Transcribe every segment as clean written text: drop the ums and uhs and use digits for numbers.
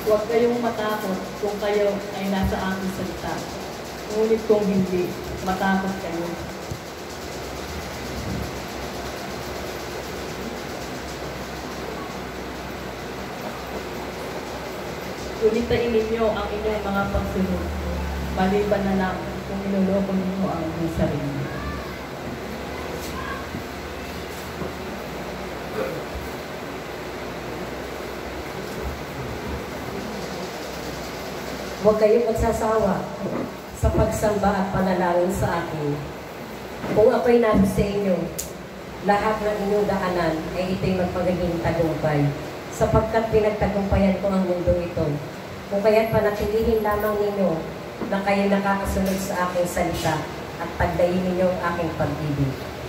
Huwag kayong matakot kung kayo ay nasa aking salita. Ngunit kung hindi, matakot kayo. Ulitain ninyo ang inyong mga pagsunod, maliban na lang kung niloloko ninyo ang inyong sarili. Huwag kayong magsasawa sa pagsamba at panalangin sa akin. Kung ako'y nasa sa inyo, lahat ng inyong daanan ay ito'y magpagiging tagumpay, sapagkat pinagtagumpayan ko ang mundo ito. Kung kaya't panatilihin lamang ninyo na kayo nakakasunod sa aking salita at pagdayin ninyo ang aking pag-ibig.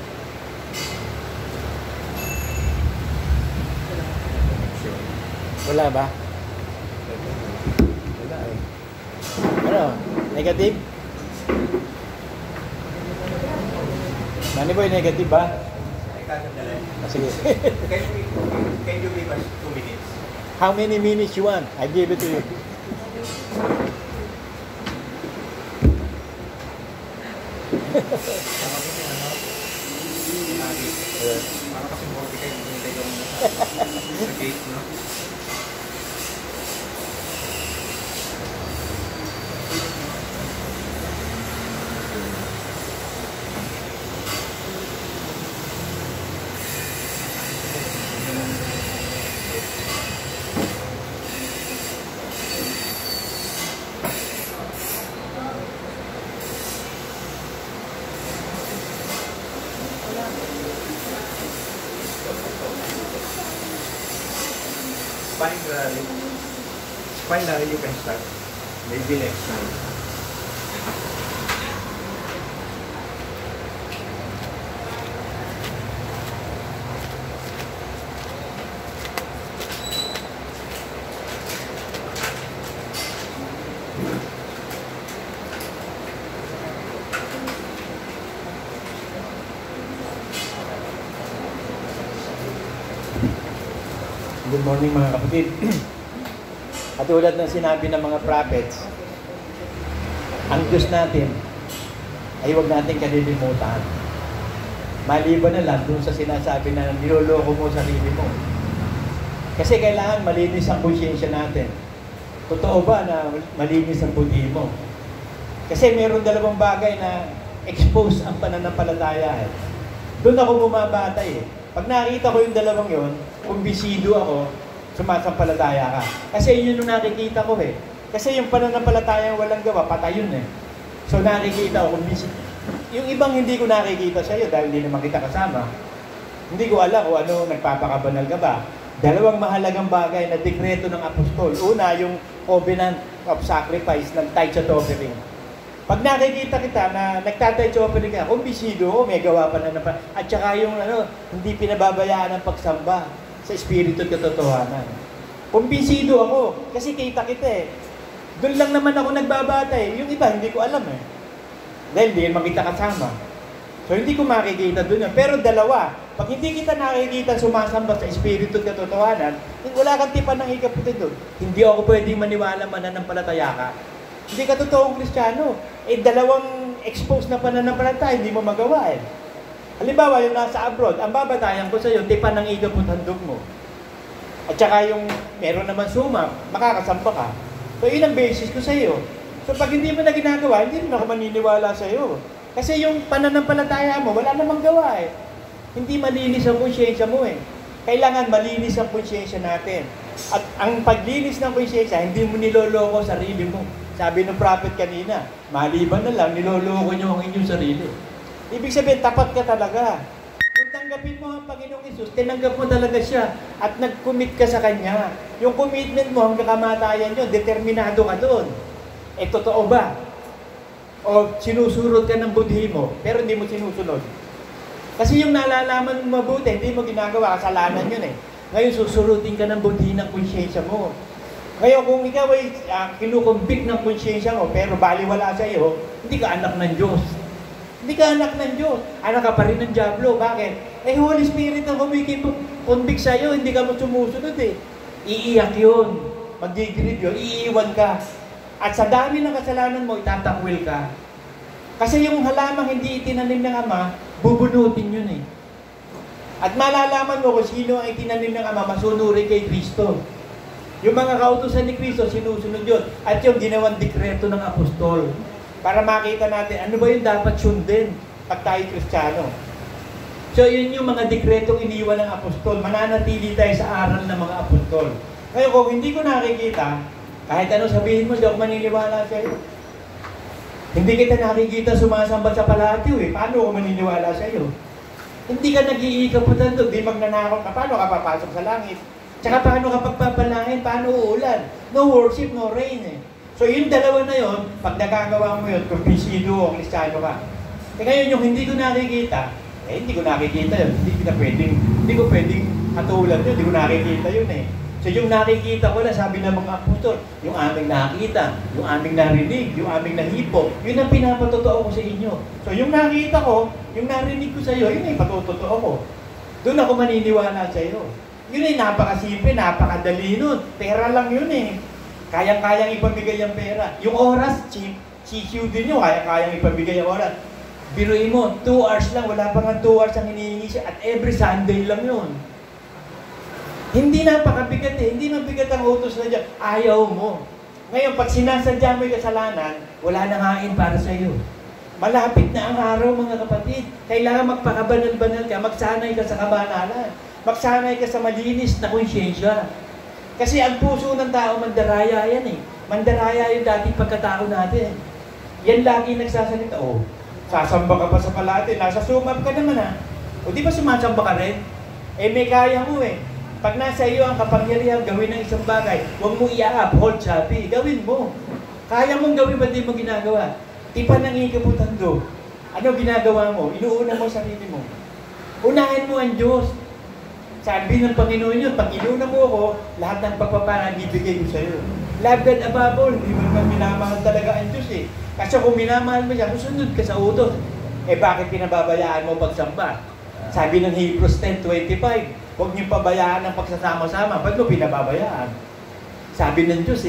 Wala ba? Wala eh. Ano? Negative? Manny Boy, negative ba? Sige. Can you give us 2 minutes? How many minutes you want? I give it to you. Parang kasi morty kayo, hindi yung sa gate, no? Finally, you can start. Maybe next time. Good morning mga kapatid. At tulad ng sinabi ng mga prophets, ang Diyos natin ay huwag natin kalilimutan. Maliban na lang dun sa sinasabi na niloloko mo sarili mo. Kasi kailangan malinis ang konsyensya natin. Totoo ba na malinis ang budhi mo? Kasi meron dalawang bagay na expose ang pananampalataya. Doon ako bumabatay eh. Pag nakita ko yung dalawang yon, kung bisido ako, sumasampalataya ka. Kasi yun yung nakikita ko eh. Kasi yung pananampalataya walang gawa, patay yun eh. So nakikita ko kung bisido. Yung ibang hindi ko nakikita sa iyo dahil hindi naman kita kasama. Hindi ko alam kung ano nagpapakabanal ka ba. Dalawang mahalagang bagay na dekreto ng apostol. Una, yung covenant of sacrifice ng tithe offering. Pag nakikita kita na nagtatithe offering ka, kung bisido ko, may gawa pa na at saka yung hindi pinababayaan ang pagsamba sa espiritu at katotohanan. Kung bisido ako, kasi kita eh. Doon lang naman ako nagbabatay. Yung iba, hindi ko alam eh. Dahil hindi naman kita kasama. So hindi ko makikita doon yun. Pero dalawa, pag hindi kita nakikita sumasamba sa espiritu at katotohanan, wala kang tipan ng ikaputid doon. Hindi ako pwedeng maniwala mananampalataya ka. Hindi ka totoong Kristiyano. Eh, dalawang exposed na pananampalataya, hindi mo magawa eh. Halimbawa, yung nasa abroad, ang babatayan ko sa iyo, tipan ng ikaput handog mo. At saka yung meron naman suma, makakasamba ka. So, yun ang basis ko sa iyo. So, pag hindi mo na ginagawa, hindi rin ako maniniwala sa iyo. Kasi yung pananampalataya mo, wala namang gawa eh. Hindi malinis ang konsyensya mo eh. Kailangan malinis ang konsyensya natin. At ang paglinis ng konsyensya, hindi mo niloloko sarili mo. Sabi ng prophet kanina, maliban na lang, niloloko nyo ang inyong sarili. Ibig sabihin, tapat ka talaga. Kung tanggapin mo ang Panginoong Hesus, tinanggap mo talaga siya at nag-commit ka sa Kanya. Yung commitment mo hanggang kamatayan nyo, determinado ka doon. Eh, totoo ba? O sinusurod ka ng budhi mo, pero hindi mo sinusunod. Kasi yung nalalaman mo mabuti, hindi mo ginagawa, kasalanan yun eh. Ngayon, susurudin ka ng budhi ng konsyensya mo. Ngayon, kung ikaw ay kinukumbik ng konsyensya mo, pero baliwala sa iyo, hindi ka anak ng Diyos. Hindi ka anak ng Diyos. Anak ka pa rin ng Diablo. Bakit? Eh, Holy Spirit ang kumbik sa iyo, hindi ka mo sumusunod eh. Iiyak yun. mag-grieve yun, iiwan ka. At sa dami ng kasalanan mo, itatakwil ka. Kasi yung halamang hindi itinanim ng Ama, bubunutin yun eh. At malalaman mo kung sino ang itinanim ng Ama, masunurin kay Kristo. Yung mga kautusan ni Kristo, sinusunod yun. At yung ginawang dekreto ng apostol. Para makita natin, ano ba yung dapat sundin pag tayo Kristiyano. So yun yung mga dekretong iniwan ng apostol. Mananatili tayo sa aral ng mga apostol. Ngayon kung hindi ko nakikita, kahit ano sabihin mo, di ako maniniwala sa iyo. Hindi kita nakikita sumasamba sa palatyo eh. Paano ako maniniwala sa iyo? Hindi ka nag-iikaputan doon, di magnanakaw ka. Paano ka papasok sa langit? Tsaka paano ka pagpapalain? Paano uulan? No worship, no rain eh. So yung dalawa na yon, pag nagagawa mo yun, kumpisido o Kristiyano ka. Ngayon yung hindi ko nakikita, hindi ko nakikita yun. Hindi ko pwedeng katulad yun. Hindi ko nakikita yun eh. So yung nakikita ko na, sabi ng mga apostol, yung aming nakita, yung aming narinig, yung aming nahipo, yun ang pinapatotoo ko sa inyo. So yung nakita ko, yung narinig ko sa iyo, yun ay patutotoo ko. Doon ako maniniwala sa iyo. Yun ay napakasimple, napakadali nun. Pera lang yun eh. Kayang-kayang ipamigay ang pera. Yung oras, cheap din yun, kayang-kayang ipamigay ang oras. Biruin mo, 2 hours lang, wala pa nga 2 hours ang hinihingi siya, at every Sunday lang yun. Hindi napakabigat eh, hindi mabigat ang utos na dyan, ayaw mo. Ngayon, pag sinasadya mo yung kasalanan, wala nang hain para sa iyo. Malapit na ang araw mga kapatid. Kailangan magpakabanal-banal ka, magsanay ka sa kabanalan. Magsanay ka sa malinis na konsyensya. Kasi ang puso ng tao, mandaraya yan eh. Mandaraya yung dating pagkatao natin. Yan lagi nagsasalita, oh, sasamba ka pa sa palate, nasa sumab ka naman ha. O di ba sumasamba ka rin? Eh may kaya mo eh. Pag nasa iyo ang kapangyarihan, gawin ng isang bagay, huwag mo i-uphold, sabi, gawin mo. Kaya mong gawin, ba't di mo ginagawa? Tipan ng ikabutan do. Ano ginagawa mo? Inuuna mo sarili mo. Unahin mo ang Diyos. Sabi ng Panginoon yun, pag inuna mo ako, lahat ng pagpapalang ibigay ko sa iyo. Love God above all, hindi mo naman minamahal talaga ang Diyos eh. Kasi kung minamahal mo siya, susunod ka sa utos. Eh bakit pinababayaan mo pagsamba? Sabi ng Hebrews 10:25, huwag niyong pabayaan ang pagsasama-sama. Ba't mo pinababayaan? Sabi ng Diyos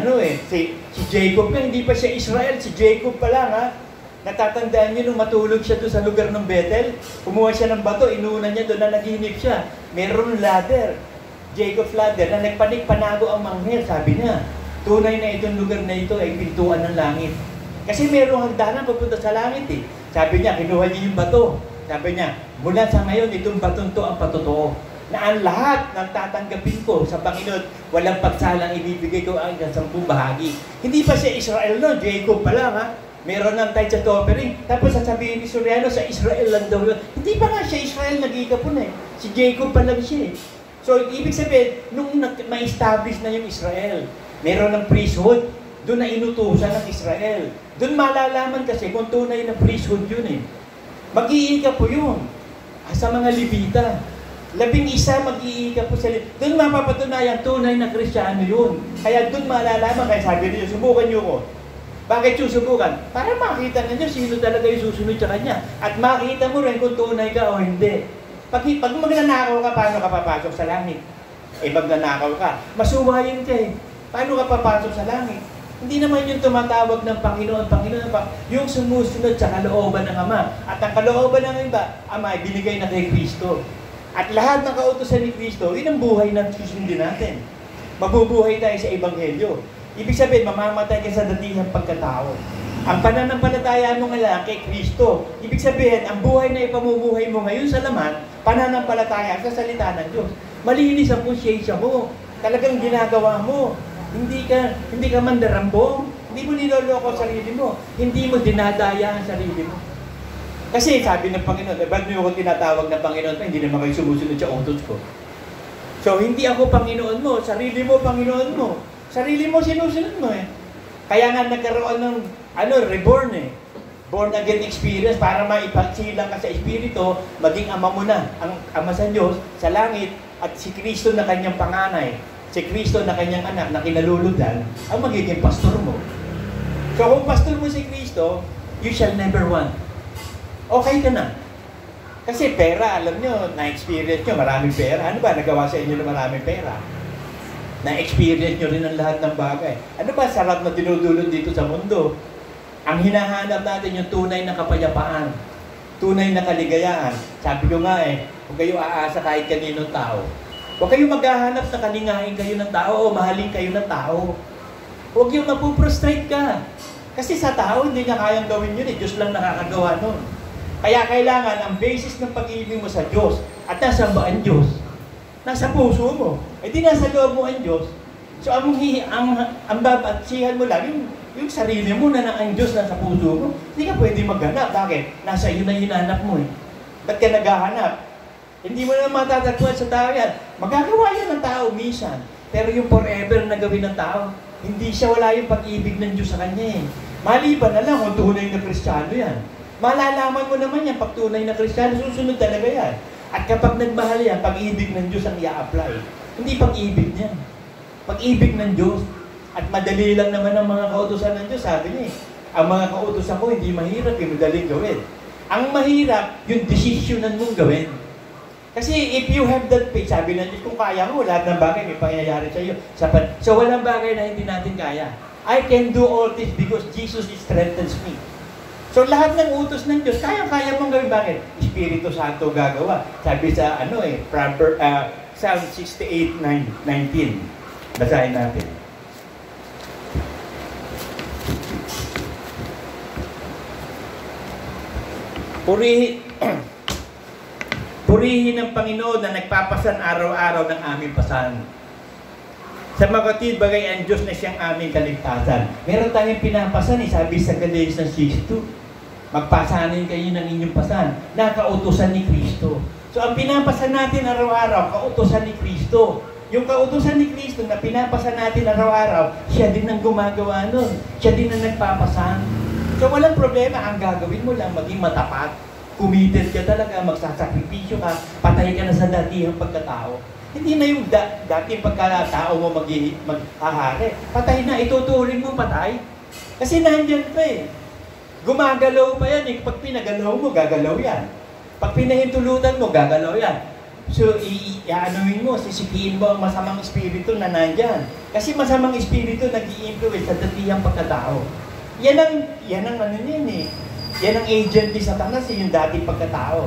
si Jacob na, hindi pa siya Israel, si Jacob pa lang ha. Natatandaan niyo nung matulog siya doon sa lugar ng Bethel, kumuha siya ng bato, inuuna niya doon na naginip siya. Meron ladder, Jacob's ladder, na nagpanik-panago ang manghel. Sabi niya, tunay na itong lugar na ito ay pintuan ng langit. Kasi merong hagdanan papunta sa langit eh. Sabi niya, kinuha niya yung bato. Sabi niya, mula sa ngayon, itong batong to ang patotoo. Na ang lahat ng tatanggapin ko sa Panginoon, walang pagsalang ibibigay ko ang 10 bahagi. Hindi pa siya Israel no, Jacob pa lang ha. Meron ng tithe at offering. Tapos sasabihin ni Soriano, sa Israel lang daw yun. Hindi pa nga siya Israel nag-ikapon eh. Si Jacob pa lang siya eh. So, ibig sabihin, nung ma-establish na yung Israel, meron ng priesthood, doon na inutusan ng Israel. Doon malalaman kasi kung tunay na priesthood yun eh. Mag-iika po yun. Sa mga Levita. 11 mag-iika po sa Levita. Doon mapapatunayan tunay na Kristiyano yun. Kaya doon malalaman, kaya sabi niyo, subukan niyo ko. Bakit susubukan? Para makita ninyo sino talaga yung susunod sa kanya. At makita mo rin kung tunay ka o hindi. Pag magnanakaw ka, paano ka papasok sa langit? Eh, magnanakaw ka, masuwayin ka eh. Paano ka papasok sa langit? Hindi naman yung tumatawag ng Panginoon, yung sumusunod sa kalooban ng Ama. At ang kalooban ng Ama ay binigay na kay Kristo. At lahat ng kautusan ni Kristo, yun ang buhay na susundin natin. Mabubuhay tayo sa Ebanghelyo. Ibig sabihin, mamamatay ka sa datihang pagkatao. Ang pananampalataya mo ngayon kay Kristo. Ibig sabihin, ang buhay na ipamumuhay mo ngayon sa laman, pananampalataya sa salita ng Diyos. Malinis ang konsyensya mo. Talagang ginagawa mo. Hindi ka mandarambong. Hindi mo niloloko ang sarili mo. Hindi mo dinadaya ang sarili mo. Kasi sabi ng Panginoon, ba't mo ako tinatawag ng Panginoon? Hindi naman kayo sumusunod sa utos ko. So, hindi ako Panginoon mo. Sarili mo, Panginoon mo. Sarili mo, sinusunod mo eh. Kaya nga nagkaroon ng, reborn eh. Born again experience para maipagsilang ka sa Espiritu, maging ama mo na. Ang ama sa Diyos, sa langit, at si Kristo na kanyang panganay. Si Kristo na kanyang anak na kinaluludan, ang magiging pastor mo. So kung pastor mo si Kristo, you shall never want. Okay ka na. Kasi pera, alam nyo, na-experience nyo, maraming pera. Ano ba nagawa sa inyo na maraming pera? Na-experience nyo rin ang lahat ng bagay. Ano ba sarap na dinudulot dito sa mundo? Ang hinahanap natin yung tunay na kapayapaan, tunay na kaligayahan. Sabi ko nga huwag kayo aasa kahit kaninong tao. Huwag kayo maghahanap na kalingahin kayo ng tao o mahalin kayo ng tao. Huwag yung mapuprostrate ka. Kasi sa tao, hindi niya kayang gawin yun. Diyos lang nakakagawa nun. Kaya kailangan ang basis ng pag-ibig mo sa Diyos at nasa ba ang Diyos? Nasa puso mo. Di nasa loob mo ang Diyos. So ang babatsihan mo lang, yung sarili mo na ang Diyos nasa puso mo, hindi ka pwede maghanap. Bakit? Nasa iyo na hinanap mo Ba't ka naghahanap? Hindi mo na matatagpuan sa tao yan. Magagawa yan ng tao minsan. Pero yung forever na gawin ng tao, hindi siya wala yung pag-ibig ng Diyos sa kanya Maliban na lang kung tunay na Kristiyano yan. Malalaman mo naman yan pag tunay na Kristiyano, susunod talaga yan. At kapag nagmahal yan, pag-ibig ng Diyos ang i-apply. Hindi pag-ibig niya. Pag-ibig ng Diyos. At madali lang naman ang mga kautusan ng Diyos. Sabi niya ang mga kautusan ko hindi mahirap, madaling gawin. Ang mahirap, yung desisyonan mong gawin. Kasi if you have that faith, sabi na Diyos, kung kaya mo, lahat ng bagay may pangyayari sa iyo. So walang bagay na hindi natin kaya. I can do all this because Jesus strengthens me. So lahat ng utos ng Diyos, kaya mong gawin. Bakit? Espiritu Santo gagawa. Sabi sa Psalm 68:19. Basahin natin. Purihin ng Panginoon na nagpapasan araw-araw ng aming pasan. Sa mga kapatid, bagay ang Diyos na siyang aming kaligtasan. Meron tayong pinapasan, sabi sa Galatians 6:2. Magpasanin kayo ng inyong pasan. Nakautusan ni Kristo. So ang pinapasan natin araw-araw, kautusan ni Kristo. Yung kautusan ni Kristo na pinapasan natin araw-araw, siya din ang gumagawa nun. Siya din ang nagpapasan. So walang problema, ang gagawin mo lang maging matapat. Committed ka talaga, magsasakripisyo ka, patay ka na sa datihang pagkatao. Hindi na yung dating pagkatao mo maghahari. Patay na, ituturing mo patay. Kasi nandyan pa Gumagalaw pa yan Pag pinagalaw mo, gagalaw yan. Pag pinahintulutan mo, gagalaw yan. So, i-anuin mo, sisipiin mo ang masamang espiritu na nandyan. Kasi masamang espiritu nag-i-influence sa datihang pagkatao. Yan ang ano yan Yan ang agent ni Satanas, yung dating pagkatao.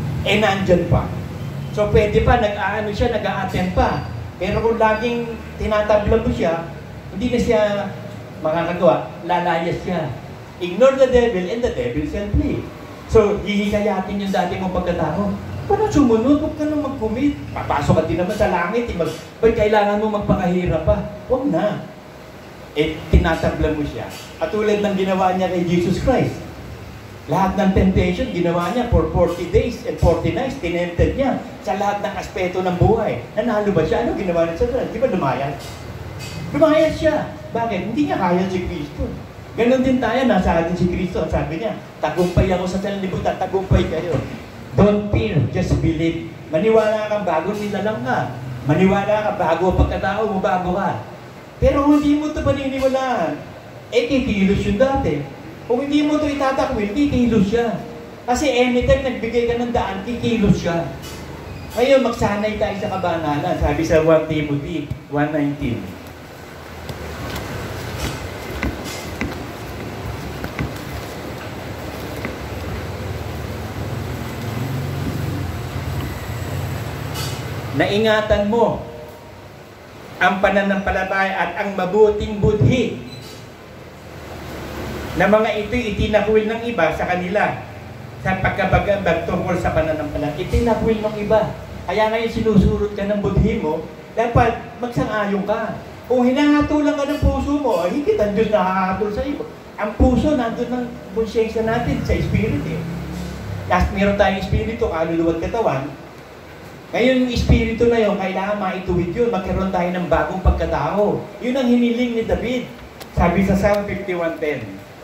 Nandyan pa. So, pwede pa, nag-a-attend pa. Pero kung laging tinatabla mo siya, hindi na siya makakagawa, lalayas siya. Ignore the devil and the devil shall flee. So, hihikayatin yung dating mong pagkatao. Parang sumunod, huwag ka nang mag-commit. Papasok ka din naman sa langit. Ba't kailangan mo magpakahirap pa? Huwag na. Tinatabla mo siya. At tulad ng ginawa niya kay Jesus Christ. Lahat ng temptation, ginawa niya for 40 days and 40 nights. Tinempted niya sa lahat ng aspeto ng buhay. Nanalo ba siya? Ano ginawa niya sa Christ? Di ba lumayas? Lumayas siya. Bakit? Hindi niya kaya si Kristo. Ganon din tayo, nasa atin si Kristo. Sabi niya, tagumpay ako sa sanlibutan, tagumpay kayo. Don't fear, just believe. Maniwala kang bago nilalang ka. Maniwala ka bago pagkatao mo, bago ka. Pero kung hindi mo ito paniniwalaan, kikilos yun dati. Kung hindi mo ito itatakwil, kikilos siya. Kasi anytime nagbigay ka ng daan, kikilos siya. Ngayon, magsanay tayo sa kabanalan. Sabi sa 1 Timothy 1:19. Naingatan mo ang pananampalataya at ang mabuting budhi na mga ito'y itinakwil ng iba sa kanila sa pagkabagabag tungkol sa pananampalataya. Itinakwil ng iba. Kaya ngayon sinusurot ka ng budhi mo, dapat magsang-ayon ka. Kung hinahatulan ka ng puso mo, hindi ang Diyos nakahatol sa iyo. Ang puso, nandun ng konsyensya natin sa Espiritu. Kasi meron tayong Espiritu, kaluluwa at katawan. Ngayon yung Espiritu na yun, kailangan maituwid yun, magkaroon tayo ng bagong pagkatao. Yun ang hiniling ni David. Sabi sa Psalm 51:10.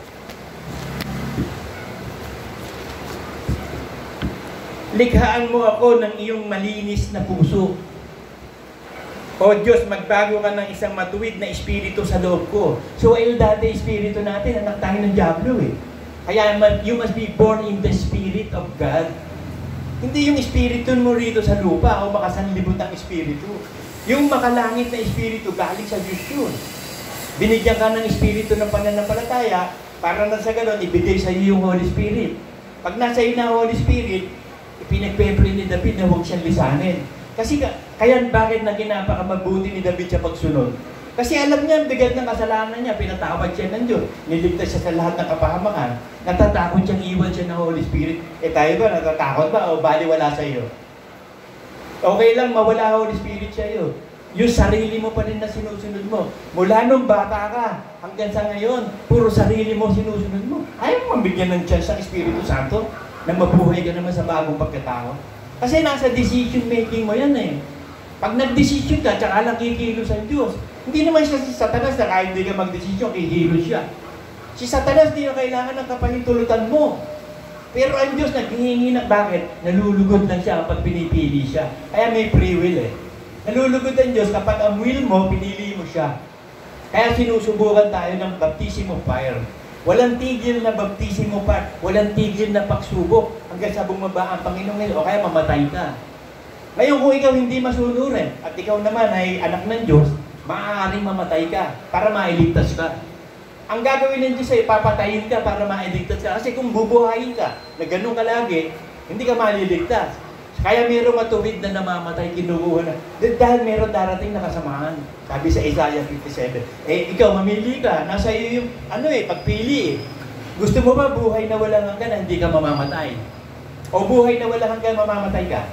Likhaan mo ako ng iyong malinis na puso. O Diyos, magbago ka ng isang matuwid na espiritu sa loob ko. So, dati espiritu natin, anak tayo ng Diablo Kaya you must be born in the Spirit of God. Hindi yung espiritu mo rito sa lupa o makasanlibot ang espiritu. Yung makalangit na espiritu, galing sa Diyos yun. Binigyan ka ng espiritu ng pananampalataya, para na sa ganon, ibigay sa iyo yung Holy Spirit. Pag nasa iyo na Holy Spirit, ipinagpe-pray ni David na huwag siyang lisanin. Kasi kaya bakit na ginapakamabuti ni David sa pagsunod? Kasi alam niya, bigat ng kasalanan niya, pinatawad siya ng Diyos, niligtas siya sa lahat ng kapahamakan, natatakot siyang iwan siya ng Holy Spirit. Tayo ba, natatakot ba o baliwala sa iyo? Okay lang, mawala Holy Spirit sa iyo. Yung sarili mo pa rin na sinusunod mo. Mula nung bata ka, hanggang sa ngayon, puro sarili mo sinusunod mo. Ayaw mo mabigyan ng chance sa Espiritu Santo na mabuhay ka naman sa bagong pagkatao. Kasi nasa decision making mo yan eh. Pag nag-decision ka, tsaka lang kikilos ang Diyos. Hindi naman siya si Satanas na kahit hindi ka mag-decision, kikilos siya. Si Satanas di na kailangan ng kapahintulutan mo. Pero ang Diyos naghihingi ng bakit? Nalulugod lang siya kapag pinipili siya. Kaya may free will eh. Nalulugod ang Diyos kapag ang will mo, pinili mo siya. Kaya sinusubukan tayo ng baptism of fire. Walang tigil na baptism of fire. Walang tigil na pagsubok hanggang sa bumaba ang Panginoon o kaya mamatay ka. Ngayon kung ikaw hindi masunurin at ikaw naman ay anak ng Diyos, maaaring mamatay ka para mailigtas ka. Ang gagawin ng Diyos ay papatayin ka para mailigtas ka. Kasi kung bubuhayin ka, na ganun ka lagi, hindi ka maliligtas. Kaya mayroong matuwid na namamatay, kinukuha na. Dahil mayroong darating na kasamaan. Sabi sa Isaiah 57, ikaw mamili ka. Nasa iyo yung, pagpili eh. Gusto mo ba buhay na walang hanggan na hindi ka mamamatay? O buhay na walang hanggan mamamatay ka?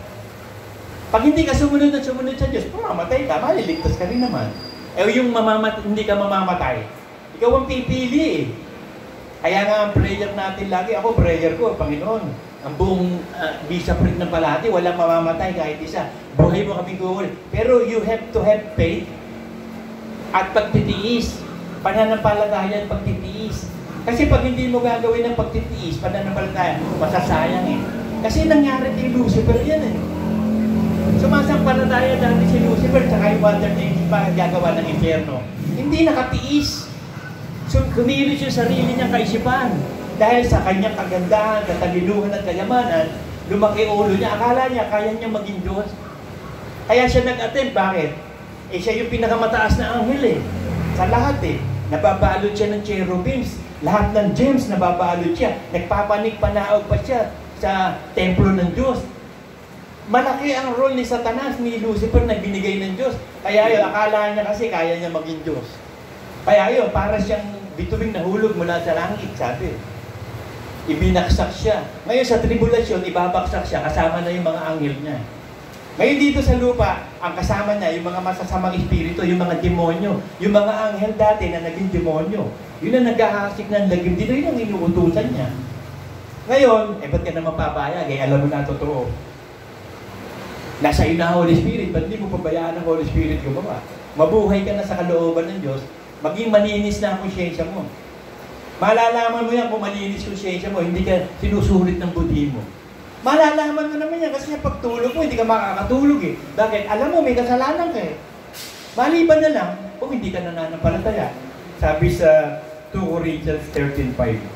Pag hindi ka sumunod sa Diyos, mamamatay ka, maliligtas ka rin naman. Yung hindi ka mamamatay, ikaw ang pipili eh. Kaya nga ang prayer natin lagi, ako prayer ko, Panginoon, ang buong bishopric ng Palati, walang mamamatay kahit isa. Buhay mo kami kuhuli. Pero you have to have faith at pagtitiis. Pananampalataya at pagtitiis. Kasi pag hindi mo gagawin ng pagtitiis, pananampalataya, masasayang eh. Kasi nangyari kay Lucifer yan eh. Sumasampalataya dati si Lucifer tsaka yung water angel pa gagawa ng impyerno. Hindi nakatiis. So, kumilos yung sarili niyang kaisipan. Dahil sa kanyang kagandahan, katalinuhan at kayamanan, lumaki ulo niya. Akala niya, kaya niya maging Diyos. Kaya siya nag-attempt. Bakit? Siya yung pinakamataas na anghel eh. Sa lahat eh. Nababalot siya ng cherubims. Lahat ng gems nababalot siya. Nagpapanik panaog pa siya sa templo ng Diyos. Malaki ang role ni Satanas, ni Lucifer na binigay ng Diyos. Kaya yun, akala niya kasi kaya niya maging Diyos. Kaya yun, para siyang bituing nahulog mula sa langit, sabi. Ibinaksak siya. Ngayon sa tribulasyon, ibabaksak siya, kasama na yung mga anghel niya. Ngayon dito sa lupa, ang kasama niya, yung mga masasamang espiritu, yung mga demonyo, yung mga anghel dati na naging demonyo. Yun ang naghahasik ng lagim. Dito yun ang inuutusan niya. Ngayon, ba't ka na mapapayag? Alam mo na totoo. Nasa iyo na Holy Spirit, ba't di mo pabayaan ang Holy Spirit gumawa? Mabuhay ka na sa kalooban ng Diyos, maging malinis na ang konsyensya mo. Malalaman mo yan kung malinis konsyensya mo, hindi ka sinusulit ng budhi mo. Malalaman mo naman yan kasi pag tulog mo, hindi ka makakatulog eh. Bakit? Alam mo, may kasalanan ka eh. Maliban na lang kung hindi ka nananampalataya. Sabi sa 2 Corinthians 13:5.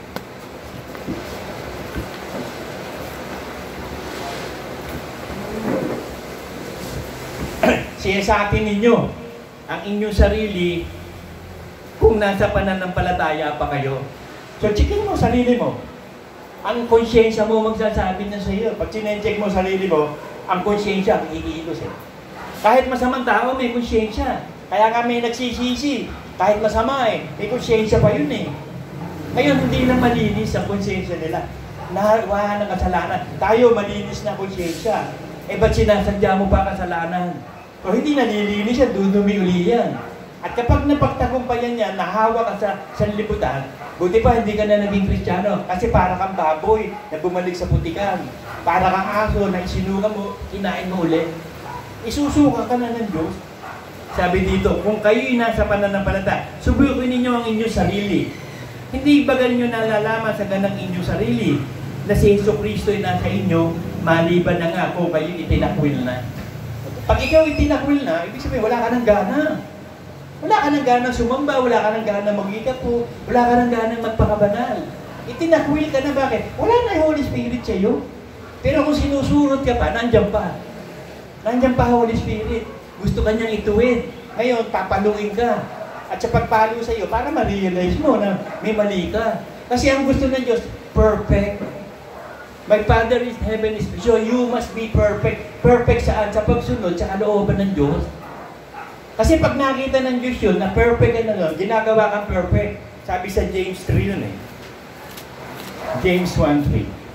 Siya sa atin ninyo, ang inyong sarili, kung nasa pananampalataya pa kayo. So, checkin mo sarili mo. Ang konsyensya mo magsasabi na sa iyo. Pag sinecheck mo sarili mo, ang konsyensya, ang iilos eh. Kahit masamang tao, may konsyensya. Kaya kami nagsisisi. Kahit masama eh, may konsyensya pa yun eh. Ngayon, hindi lang malinis ang konsyensya nila. Nahawa ng kasalanan. Tayo, malinis na konsyensya. Ba't sinasadya mo pa kasalanan? O hindi nalilinis yan, dudumi uli yan. At kapag napagtagumpayan yan, nahawa ka sa sanlibutan, buti pa hindi ka na naging Kristiyano. Kasi para kang baboy na bumalik sa putikan. Para kang aso na isinuka mo, kinain mo uli. Isusuka ka na ng Diyos. Sabi dito, kung kayo'y nasa pananampalataya, subukin ninyo ang inyong sarili. Hindi bagal nyo nalalaman sa ganang inyong sarili na si Jesu Cristo ay nasa inyo, maliban na nga kung kayo'y itinakwil na. Pag ikaw itinakwil na, ibig sabihin, wala ka ng gana. Wala ka ng gana sumamba, wala ka ng gana mag-ikapo, wala ka ng gana magpakabanal. Itinakwil ka na, bakit? Wala na yung Holy Spirit sa iyo. Pero kung sinusurot ka pa, nandyan pa. Nandyan pa Holy Spirit. Gusto ka niyang ituwid. Ngayon, papaluin ka. At sa pagpalo sa iyo, para ma-realize mo na may mali ka. Kasi ang gusto ng Diyos, perfect. My Father is heaven is so you must be perfect. Perfect saan? Sa pagsunod, sa kalooban ng Diyos. Kasi pag nakita ng Diyos yun, na perfect ka na yun, ginagawa kang perfect. Sabi sa James 3 yun eh. James 1:3.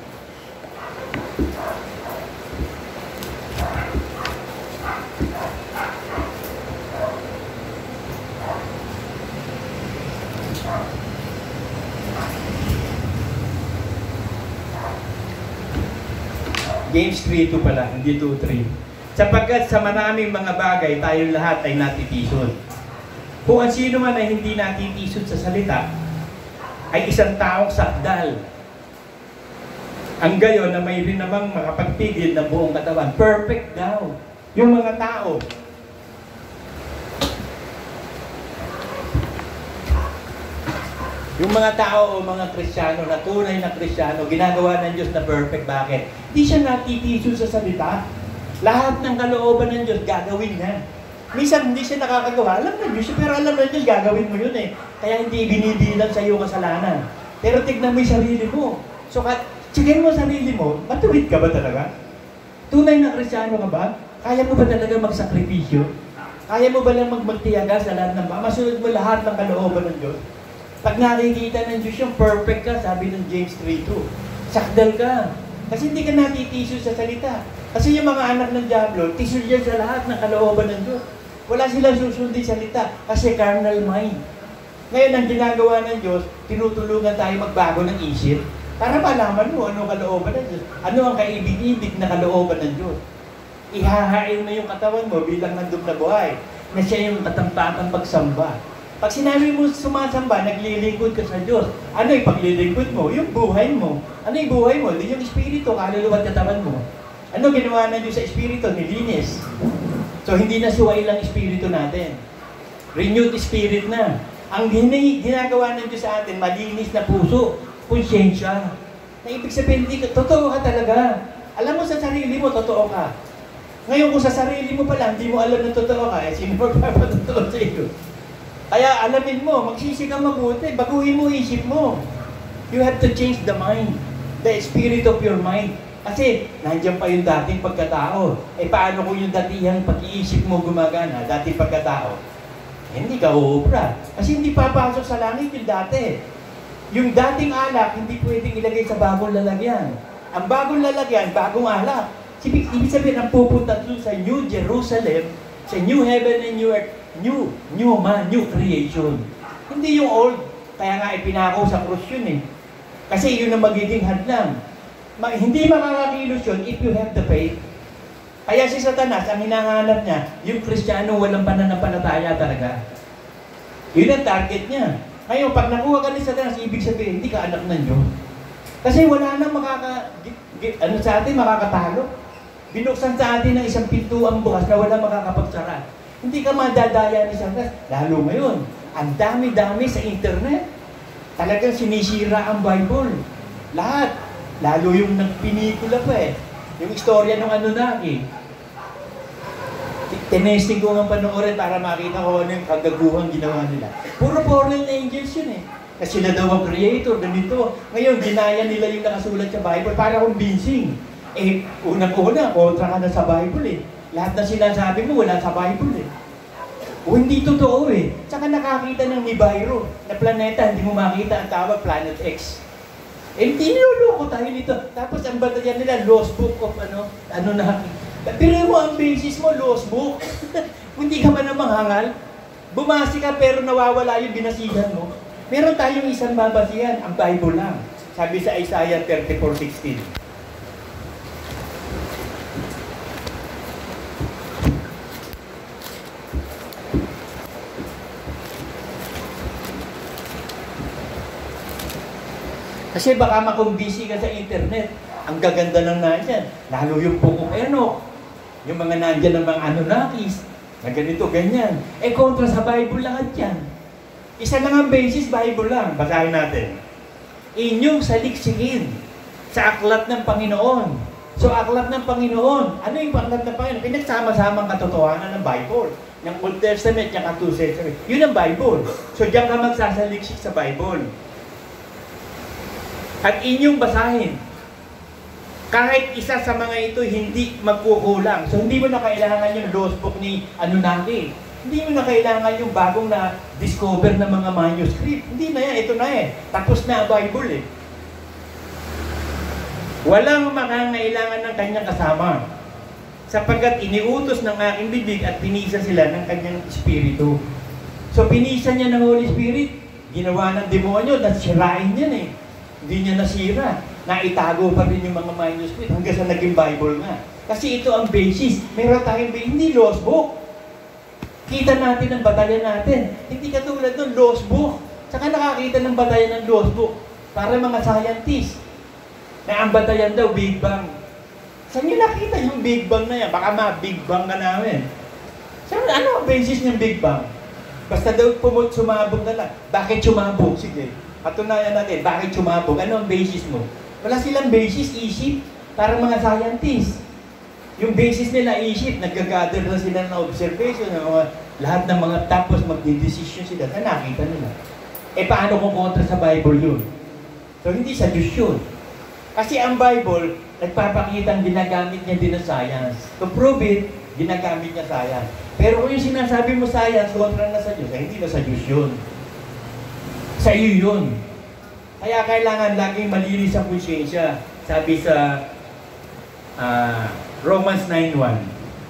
James 3:2 pala, hindi 2:3. Sapagkat sa maraming mga bagay, tayong lahat ay natitisod. Kung ang sino man ay hindi natitisod sa salita, ay isang taong sakdal. Ang gayon na may rin namang makapagpigil ng buong katawan. Perfect daw. Yung mga tao. Yung mga tao o mga Kristiyano na tunay na Kristiyano, ginagawa ng Diyos na perfect. Bakit? Hindi siya natitisod sa salita. Lahat ng kalooban ng Diyos, gagawin niya. Minsan hindi siya nakakagawa. Alam ng Diyos, pero alam ng Diyos, gagawin mo yun eh. Kaya hindi binibilang sa iyo kasalanan. Pero tignan mo yung sarili mo. So, tignan mo sarili mo, matuwid ka ba talaga? Tunay na Kristiyano ka ba? Kaya mo ba talaga magsakripisyo? Kaya mo ba lang magtiyaga sa lahat ng masunod mo lahat ng kalooban ng Diyos? Pag nakikita ng Diyos yung perfect ka, sabi ng James 3:2, sakdal ka. Kasi hindi ka natitisod sa salita. Kasi yung mga anak ng Diablo, tisod yan sa lahat ng kalooban ng Diyos. Wala silang susundin salita kasi carnal mind. Ngayon, ang ginagawa ng Diyos, tinutulungan tayo magbago ng isip para malaman mo ano kalooban ng Diyos. Ano ang kaibig-ibig na kalooban ng Diyos. Ihahain mo yung katawan mo bilang handog na buhay na siya yung katampatang pagsamba. Pag sinabi mo sumasamba, naglilingkod ka sa Diyos. Ano yung paglilingkod mo? Yung buhay mo. Ano yung buhay mo? Di yung espiritu, kaluluwa at katawan mo. Ano ginawa ng Diyos sa espiritu? Nilinis. So, hindi na suway lang espiritu natin. Renewed spirit na. Ang ginagawa ng Diyos sa atin, malinis na puso, konsyensya. Na ibig sabihin, totoo ka talaga. Alam mo sa sarili mo, totoo ka. Ngayon, kung sa sarili mo pa lang, hindi mo alam na totoo ka, sino magpapatotoo sa iyo? Kaya alamin mo, magsisi ka mabuti, baguhin mo isip mo. You have to change the mind, the spirit of your mind. Kasi nandiyan pa yung dating pagkatao. Paano kung yung datihang pag-iisip mo gumagana, dating pagkatao? Hindi ka uubra. Kasi hindi papasok sa langit yung dati. Yung dating alak, hindi pwedeng ilagay sa bagong lalagyan. Ang bagong lalagyan, bagong alak. Ibig sabihin, ang pupunta doon sa New Jerusalem, sa New Heaven and New Earth, new man, new creation. Hindi yung old. Kaya nga ipinako sa krus yun eh. Kasi yun ang magiging hadlang. Hindi makakakilos yun if you have the faith. Kaya si Satanas, ang hinahanap niya, yung Kristiyano walang pananampalataya talaga. Yun ang target niya. Ngayon, pag nakuha ka ni Satanas, ibig sabihin, hindi ka anak ng Diyos. Kasi wala nang sa atin makakatalo. Binuksan sa atin ng isang pintuang bukas na wala makakapagsara. Hindi ka madadaya ni Satanas. Lalo ngayon, ang dami-dami sa internet. Talagang sinisira ang Bible. Lahat. Lalo yung nagpinikula pa eh. Yung istorya ng Anunnaki. Tinesting ko ng panoorin para makita ko ano yung kagaguhang ginawa nila. Puro fallen angels yun eh. Kasi sila daw ang creator, ganito. Ngayon, ginaya nila yung nakasulat sa Bible para convincing. Unang-una, kontra ka na sa Bible eh. Lahat na sinasabi mo, wala sa Bible eh. O hindi totoo eh. Tsaka nakakita ng Nibiru na planeta, hindi mo makita ang tawag Planet X. Niloloko tayo dito. Tapos ang batayan nila, Lost Book of ano na. Pero mo ang basis mo, Lost Book. Hindi ka ba namang hangal? Bumasi ka pero nawawala yung binasihan mo. Meron tayong isang babasihan, ang Bible lang. Sabi sa Isaiah 34:16. Kasi baka makumbisi ka sa internet. Ang gaganda ng nandyan. Lalo yung Book of Enoch. Yung mga nandyan ng mga Anunnakis. Na ganito, ganyan. Kontra sa Bible lahat yan. Isa lang ang basis, Bible lang. Basahin natin. Inyong saliksikin sa aklat ng Panginoon, So, aklat ng Panginoon. Ano yung aklat ng Panginoon? Pinagsama-samang katotohanan ng Bible. Yung Old Testament, yung New Testament. Yun ang Bible. So, diyan ka magsasaliksik sa Bible. At inyong basahin. Kahit isa sa mga ito hindi magkukulang. So, hindi mo na kailangan yung lost book ni Anunnaki. Hindi mo na kailangan yung bagong na-discover na mga manuscript. Hindi na yan. Ito na eh. Tapos na ang Bible eh. Walang makangailangan ng kanyang kasama. Sapagkat iniutos ng aking bibig at pinisa sila ng kanyang espiritu. So, pinisa niya ng Holy Spirit. Ginawa ng demonyo. Nasirain yan eh. Hindi niya nasira. Naitago pa rin yung mga manuscript hanggang sa naging Bible nga. Kasi ito ang basis. Meron tayong basis. Hindi lost book. Kita natin ang batayan natin. Hindi katulad ng lost book. Saka nakakita ng batayan ng lost book. Para mga scientists. Na ang batayan daw, Big Bang. Saan nyo nakita yung Big Bang na yan? Baka ma-Big Bang ka namin. Saan, ano ang basis ng Big Bang? Basta daw sumabog na lang. Bakit sumabog? Sige. Patunayan natin. Bakit sumabog? Ano ang basis mo? Wala silang basis, isip. Para mga scientists. Yung basis nila, isip. Nag-gather na sila ng observation. Ng mga, lahat ng mga tapos magdi-decision sila. Saan nakita nila? Eh paano kung kontra sa Bible yun? So hindi sa Diyos yun. Kasi ang Bible, nagpapakita ang ginagamit niya din ng science. To prove it, ginagamit niya science. Pero kung yung sinasabi mo science, kontra na sa Diyos, ay hindi na sa Diyos yun. Sa iyo yun. Kaya kailangan laging malinis ang konsyensya. Sabi sa Romans 9:1.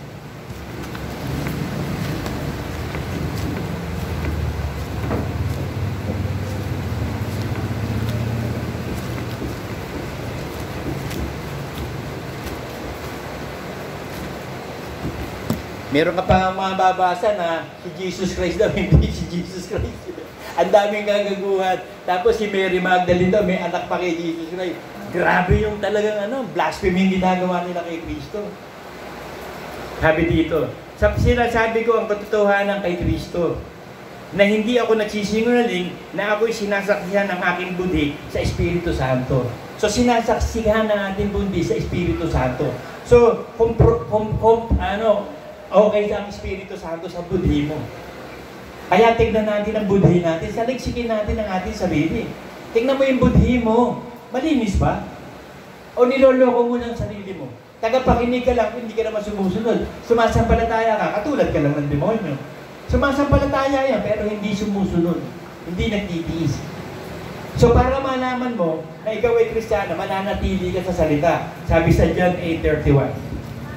Meron ka pa mga babasa na si Jesus Christ daw, hindi si Jesus Christ. Ang daming gagaguhan. Tapos si Mary Magdalene daw, may anak pa kay Jesus Christ. Grabe yung talagang blasphemy ginagawa nila kay Kristo. Sabi dito, sinasabi ko ang katotohanan kay Kristo, na hindi ako nagsisinungaling, na ako'y sinasaksihan ng aking budhi sa Espiritu Santo. So sinasaksihan ng ating budhi sa Espiritu Santo. So, okay sa Espiritu Santo sa budhi mo. Kaya tignan natin ang budhi natin, saliksikin natin ang ating sarili. Tignan mo yung budhi mo, malinis ba? O niloloko mo ng sarili mo? Tagapakinig ka lang, hindi ka naman sumusunod. Sumasampalataya ka, katulad ka lang ng demonyo. Sumasampalataya yan, pero hindi sumusunod. Hindi nagtitiis. So para malaman mo na ikaw ay Kristiyano, mananatili ka sa salita. Sabi sa John 8:31.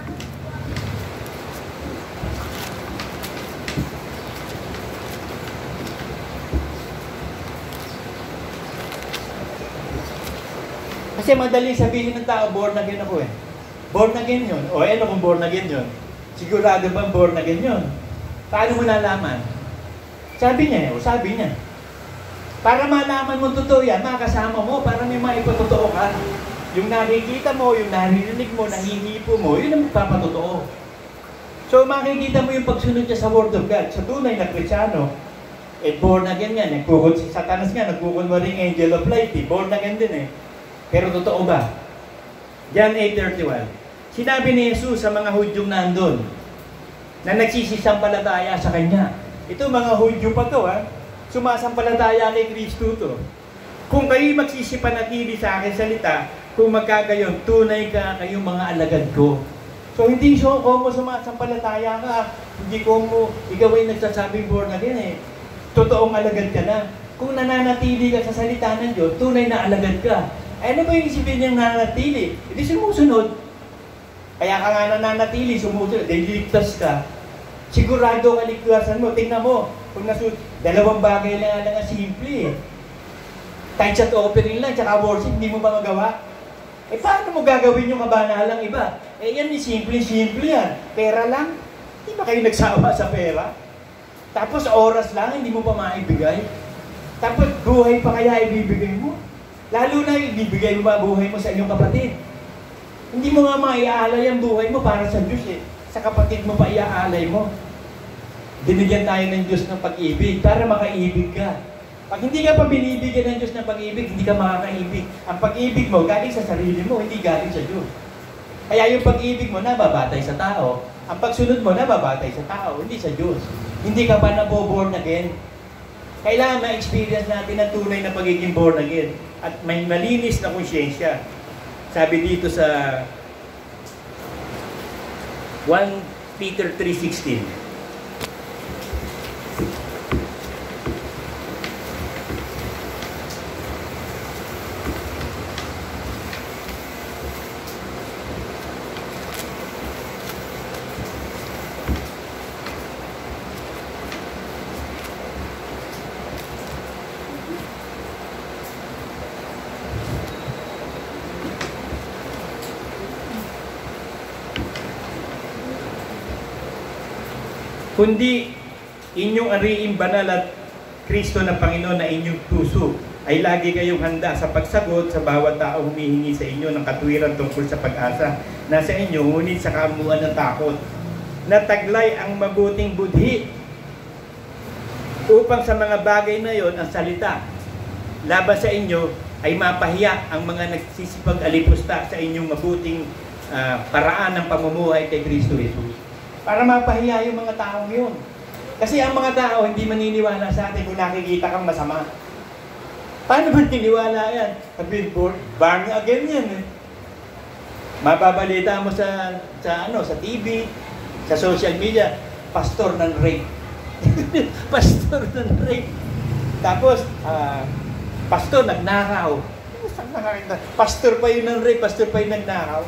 Kasi madaling sabihin ng tao, born again ako eh. Born again yun. O ano kung born again yun? Sigurado bang born again yun? Paano mo nalaman? Sabi niya. Para malaman mo totoo yan, makasama mo, para may maipatotoo ka. Yung nakikita mo, yung naririnig mo, nahihipo mo, yun ang magpapatotoo. So makikita mo yung pagsunod niya sa Word of God. Sa tunay na Kristiyano, born again yan. Si Satanas nga, nagkukunwaring angel of light. Born again din eh. Pero totoo ba? John 8:31. Sinabi ni Jesus sa mga Hudyong nandun na nagsisisampalataya sa Kanya. Ito mga Hudyo pa to Sumasampalataya kay Kristo to. Kung kayo magsisipanatili sa akin salita, kung magkagayon, tunay ka kayong mga alagad ko. So hindi ko mo sumasampalataya ka. Hindi ko mo, ikaw ay nagsasabing born again eh. Totoong alagad ka na. Kung nananatili ka sa salita ng Diyos, tunay na alagad ka. Ano ba yung isipin niyang nananatili? Hindi sumusunod. Kaya ka nga nananatili, sumusunod, liligtas ka. Sigurado ka ligtasan mo. Tingnan mo, kung dalawang bagay lang ang simple eh. Tithes at offering lang, tsaka worship, hindi mo ba magawa? Paano mo gagawin yung kabanalang iba? Yan ni simple yan. Pera lang. Hindi ba kayo nagsawa sa pera? Tapos oras lang, hindi mo pa maibigay. Tapos buhay pa kaya ibibigay mo? Lalo na ibibigay mo ba buhay mo sa inyong kapatid? Hindi mo nga maiaalay ang buhay mo para sa Diyos eh. Sa kapatid mo pa iaalay mo. Binigyan tayo ng Diyos ng pag-ibig para makaibig ka. Pag hindi ka pa binibigyan ng Diyos ng pag-ibig, hindi ka makakaibig. Ang pag-ibig mo galing sa sarili mo, hindi galing sa Diyos. Kaya yung pag-ibig mo nababatay sa tao, ang pagsunod mo nababatay sa tao, hindi sa Diyos. Hindi ka pa naboborn again. Kailangan ma-experience natin ang tunay na pagiging born again at may malinis na konsyensya. Sabi dito sa 1 Peter 3:16. Kundi inyong ariing banal at Kristo na Panginoon na inyong puso ay lagi kayong handa sa pagsagot sa bawat tao humihingi sa inyo ng katuwiran tungkol sa pag-asa nasa inyo, ngunit sa kamuan ng takot na taglay ang mabuting budhi upang sa mga bagay na yon ang salita laban sa inyo ay mapahiya ang mga nagsisipag-alipusta sa inyong mabuting paraan ng pamumuhay kay Kristo Jesus. Para mapahiya yung mga taong yun. Kasi ang mga tao hindi maniniwala sa atin kung nakikita kang masama. Paano man tiniwala yan? Sabihin, born again yan eh. Mababalita mo sa TV, sa social media, pastor ng rape. Pastor ng rape. Tapos, pastor nagnakaw. Pastor pa yun ng rape, pastor pa yun nagnakaw.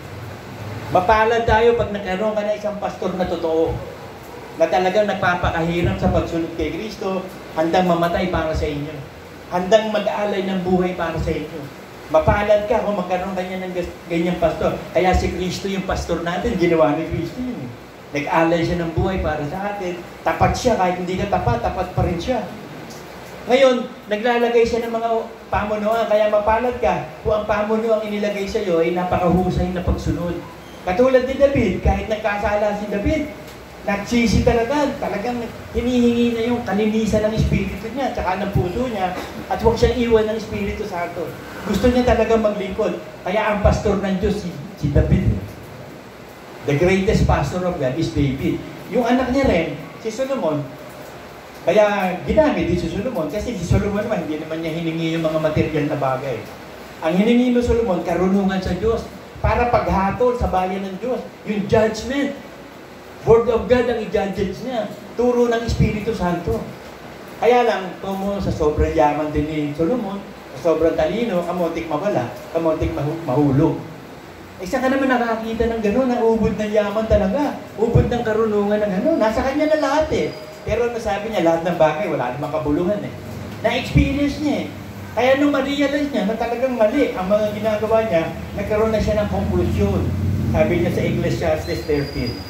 Mapalad tayo pag nagkaroon ka na isang pastor na totoo, na talagang nagpapakahirap sa pagsunod kay Kristo, handang mamatay para sa inyo, handang mag-alay ng buhay para sa inyo. Mapalad ka kung magkaroon ka niya ng ganyang pastor. Kaya si Kristo yung pastor natin, ginawa ni Kristo yun. Nag-alay siya ng buhay para sa atin. Tapat siya, kahit hindi ka tapat pa rin siya. Ngayon, naglalagay siya ng mga pamunuan, kaya mapalad ka kung ang pamunuan inilagay sa iyo ay napakahusay na pagsunod. Katulad ni David, kahit nagkasala si David, nagsisi talagang hinihingi na yung kalinisan ng Espiritu niya, tsaka ng puso niya, at huwag siyang iwan ng Espiritu Santo. Gusto niya talagang maglingkod. Kaya ang pastor ng Diyos, si David. The greatest pastor of God is David. Yung anak niya rin, si Solomon, kaya ginamit din si Solomon, kasi si Solomon naman, hindi naman niya hiningi yung mga material na bagay. Ang hiningi mo Solomon, karunungan sa Diyos, para paghatol sa bayan ng Diyos. Yung judgment. Word of God ang i-judge niya. Turo ng Espiritu Santo. Kaya lang, tumo sa sobrang yaman din ni Solomon, sa sobrang talino, kamotik mawala, kamotik mahulog. Isa ka naman nakakita ng gano'n, na ubod ng yaman talaga. Ubod ng karunungan ng gano'n. Nasa kanya na lahat eh. Pero nasabi niya, lahat ng bagay, wala namang kabuluhan eh. Na-experience niya eh. Kaya nung ma-realize niya na talagang mali ang mga ginagawa niya, nagkaroon na siya ng conclusion. Sabi niya sa Ecclesiastes 13.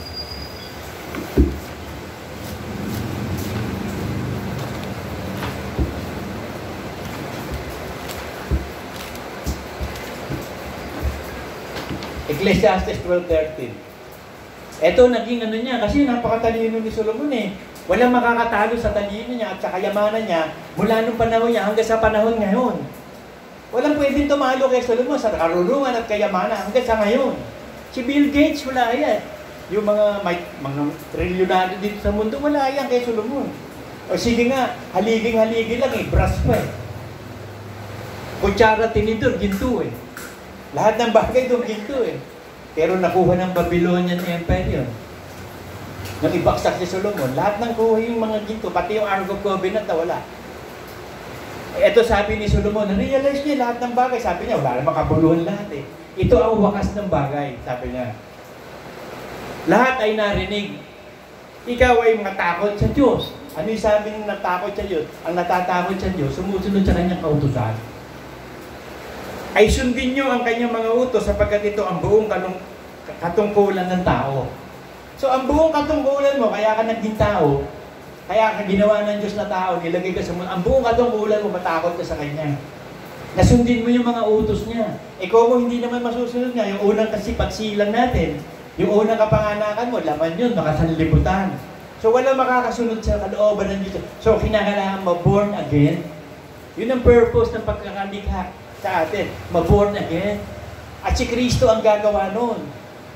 Ecclesiastes 12:13. Ito naging ano niya, kasi napakatalino ni Solomon eh. Walang makakatalo sa talino niya at sa kayamanan niya mula nung panahon niya hanggang sa panahon ngayon. Walang pwedeng tumalo kay Solomon sa karunungan at kayamanan hanggang sa ngayon. Si Bill Gates, wala yan. Yung mga trilyonado dito sa mundo, wala yan kay Solomon. O sige nga, haliging-haligi lang eh, brass pa eh. Kutsara, tinidor, ginto eh. Lahat ng bagay doon ginto eh. Pero nakuha ng Babylonian Empire yun. Nang ibaksak si Solomon, lahat ng kuha yung mga ginto, pati yung Ark of Covenant na wala. Ito sabi ni Solomon, na-realize niya lahat ng bagay. Sabi niya, wala namang kabuluhan lahat eh. Ito ang wakas ng bagay, sabi niya. Lahat ay narinig. Ikaw ay matakot sa Diyos. Ano yung sabi ng natakot sa Diyos? Ang natatakot sa Diyos, sumusunod sa kanyang kautusan. Ay sundin niyo ang kanyang mga utos sapagkat ito ang buong katungkulan ng tao. So, ang buong katungkulan mo, kaya ka naging tao, kaya ka ginawa ng Diyos na tao, nilagay ka sa mundo, ang buong katungkulan mo, matakot ka sa Kanya. Nasundin mo yung mga utos niya. Ikaw mo hindi naman masusunod nga, yung unang kasi pagsilang natin, yung unang kapanganakan mo, laman yun, makasanlibutan. So, walang makakasunod sa kalooban ng Diyos. So, kinakailangan ma-born again. Yun ang purpose ng pagkakalikha sa atin, ma-born again. At si Kristo ang gagawa nun.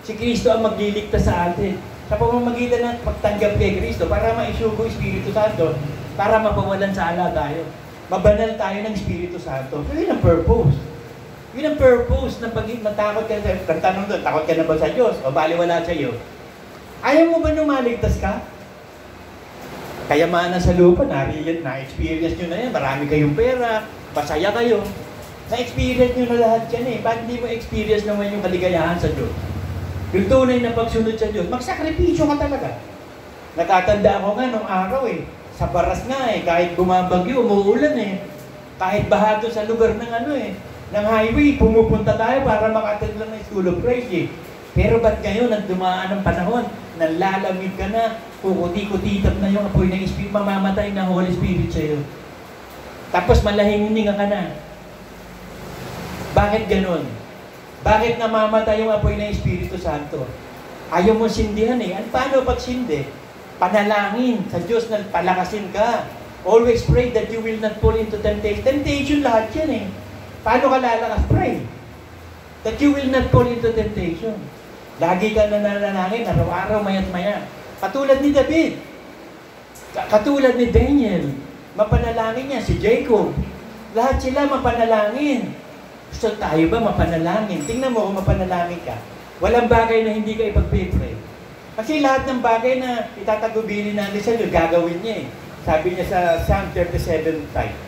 Si Kristo ang magliligtas sa atin. Sa pamamagitan ng pagtanggap kay Kristo, para maisugo Espiritu Santo, para mapawalan sa ala tayo. Mabanal tayo ng Espiritu Santo. So, yun ang purpose. Yun ang purpose ng matakot ka. Tanong doon, takot ka na ba sa Diyos? O baliwala sa iyo? Ayaw mo ba nung maligtas ka? Kayamanan sa lupa, na-experience nyo na yan. Marami kayong pera, masaya kayo. Na-experience nyo na lahat yan eh. Bakit hindi mo experience naman yung kaligayahan sa Diyos? Yung tunay na pagsunod sa Diyos, magsakripisyo ka talaga. Nakatanda ako nga nung araw eh. Sa baras nga eh, kahit bumabagyo, umuulan eh. Kahit bahado sa lugar ng ng highway, pumupunta tayo para makatid lang ng School of Praise eh. Pero ba't ngayon, nang dumaan ang panahon, nalalamig ka na, kukuti-kutitap na yung apoy ng Spirit, mamamatay na Holy Spirit sa'yo. Tapos malahingininga ka na. Bakit ganun? Bakit namamatay yung apoy ng Espiritu Santo? Ayaw mo sindihan eh. Paano pag sindi? Panalangin sa Diyos na palakasin ka. Always pray that you will not fall into temptation. Temptation lahat yan eh. Paano ka lalakas? Pray. That you will not fall into temptation. Lagi ka nananalangin, araw-araw, mayat maya. Katulad ni David. Katulad ni Daniel. Mapanalangin niya, si Jacob. Lahat sila mapanalangin. Gusto tayo ba mapanalangin? Tingnan mo kung mapanalangin ka. Walang bagay na hindi ka ipag-pray. Kasi lahat ng bagay na itatagubili natin sa Diyos, gagawin niya eh. Sabi niya sa Psalm 37:5.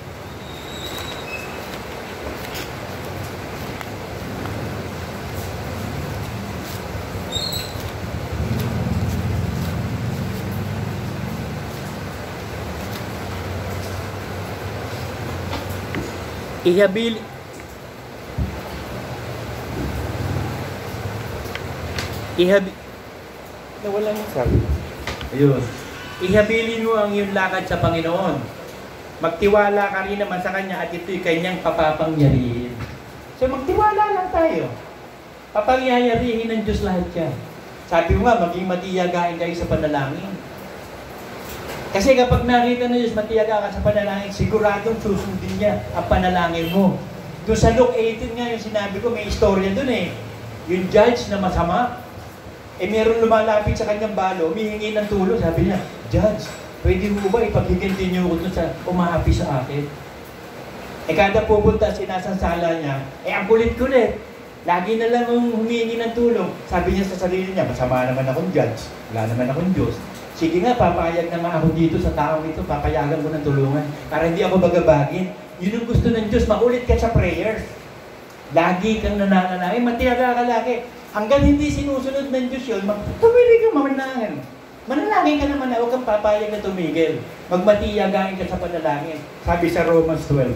Nawala yung sabi. Ayun. Ihabilin mo ang iyong lakad sa Panginoon. Magtiwala ka rin naman sa Kanya at ito'y Kanyang papapangyarihin. So magtiwala lang tayo. Papangyarihin ng Diyos lahat yan. Sabi mo nga, maging matiyagain kayo sa panalangin. Kasi kapag nakita ng Diyos, matiyaga ka sa panalangin, siguradong susundin niya ang panalangin mo. Doon sa Luke 18 nga, yung sinabi ko, may istorya doon eh. Yung judge na masama, meron lumalapit sa kanyang balo, humihingi ng tulong. Sabi niya, Judge, pwede mo ba ipaghiganti niyo ko dun sa umahapi sa akin? Kada pupunta, sinasansala niya, ang kulit-kulit. Lagi na lang humihingi ng tulong. Sabi niya sa sarili niya, masama naman akong judge. Wala naman akong Diyos. Sige nga, papayag naman ako dito sa taong ito, papayagan ko ng tulungan para hindi ako bagabagin. Yun ang gusto ng Diyos, makulit ka sa prayers. Lagi kang nananalangin, matiyaga ka lagi. Hanggang hindi sinusunod ng Diyos yun, tumili ka manalangin. Manalangin ka naman na huwag kang papayag na tumigil. Magmatiyagain ka sa panalangin. Sabi sa Romans 12.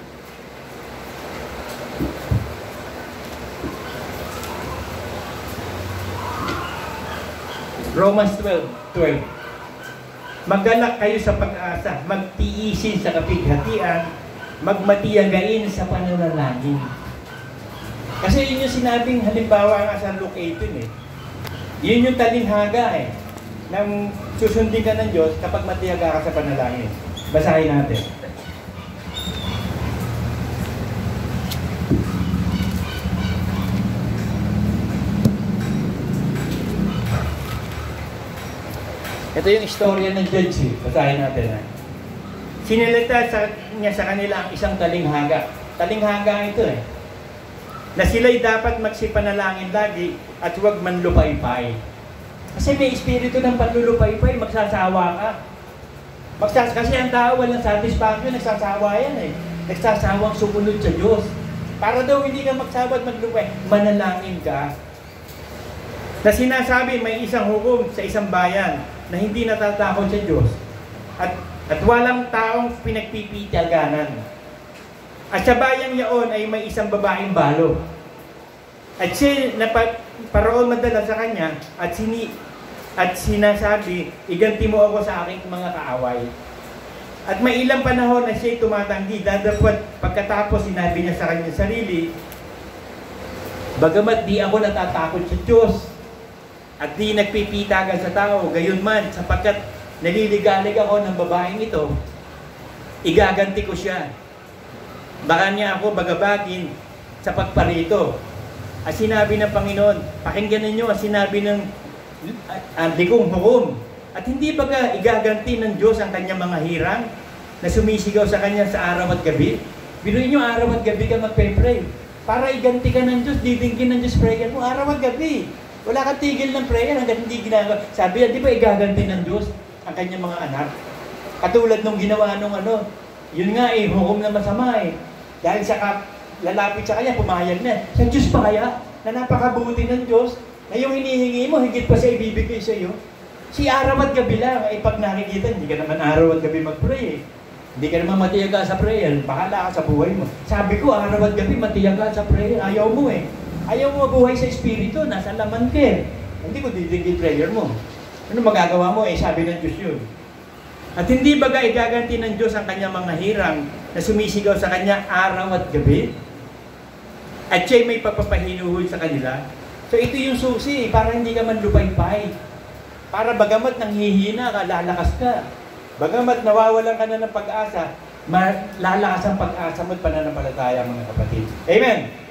Romans 12. Maggalak kayo sa pag-asa, magtiisin sa kapighatian, magmatiyagain sa pananalangin. Kasi yun yung sinabing halimbawa nga sa Luke 18 eh. Yun yung talinghaga eh. Nang susundin ka ng Diyos kapag matiyaga ka sa panalangin. Basahin natin. Ito yung istorya ng judge eh. Basahin natin ha. Sinilita niya sa kanila ang isang talinghaga. Talinghaga ito eh. Na sila'y dapat magsipanalangin lagi at huwag manlupaypay. Kasi may espiritu ng panlulupaypay, magsasawa ka. Kasi ang tao walang satisfaction, nagsasawa yan eh. Nagsasawang sumunod sa Diyos. Para daw hindi ka magsawa at maglupay, manalangin ka. Na sinasabi may isang hukom sa isang bayan na hindi natatakot sa Diyos at walang taong pinagpipitaganan. At sa bayang yaon ay may isang babaeng balo. At siya paraon madala sa kanya at sinasabi, iganti mo ako sa aking mga kaaway. At may ilang panahon na siya'y tumatanggi, dadapot pagkatapos sinabi niya sa kanyang sarili, bagamat di ako natatakot sa Diyos at di nagpipitagan sa tao, gayon man, sapagkat naliligalig ako ng babaeng ito, igaganti ko siya. Baka niya ako bagabagin sa pagparito. ang sinabi ng Panginoon. Pakinggan ninyo ang sinabi ng likong hukom. At hindi baga igaganti ng Diyos ang kanyang mga hirang na sumisigaw sa kanya sa araw at gabi? Binuin nyo, araw at gabi ka magpe-pray. Para iganti ka ng Diyos, didingkin ng Diyos prayer mo, araw at gabi. Wala kang tigil ng prayer hanggang hindi ginagawa. Sabi yan, di ba igaganti ng Diyos ang kanyang mga anak? Katulad nung ginawa nung yun nga hukom na masama Dahil sa lalapit sa kanya, pumayag na. Sa Diyos pa kaya, na napakabuti ng Diyos, na yung hinihingi mo, higit pa sa ibibigay sa iyo. Si araw at gabi lang, pag nakikita, hindi ka naman araw at gabi mag-pray Hindi ka naman matiyaga sa prayer, bahala ka sa buhay mo. Sabi ko, araw at gabi matiyaga sa prayer, ayaw mo Ayaw mo mabuhay sa Espiritu, nasa laman ka Hindi ko didingin prayer mo. Ano magagawa mo? Sabi ng Diyos yun. At hindi baga igaganti ng Diyos ang kanyang mga hirang na sumisigaw sa kanya araw at gabi? At siya'y may pagpapahinuhod sa kanila? So ito yung susi, para hindi ka man lupay-pay. Para bagamat nanghihina ka, lalakas ka. Bagamat nawawalan ka na ng pag-asa, lalakas ang pag-asa mo at pananampalataya mga kapatid. Amen!